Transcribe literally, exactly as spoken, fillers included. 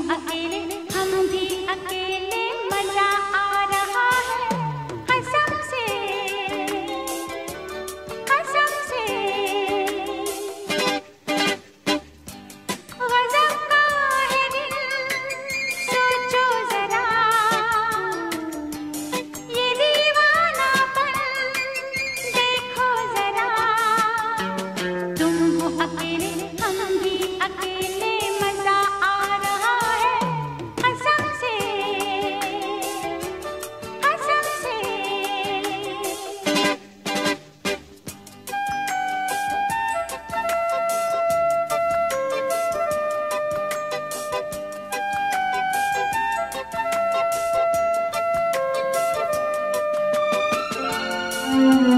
अकेले हम भी अकेले मजा आ रहा है कसम से कसम से गज़ब का है दिल सोचो जरा ये दीवानापन देखो जरा तुम हो अकेले हम भी अकेले मजा आ रहा है कसम से कसम से Mm-hmm.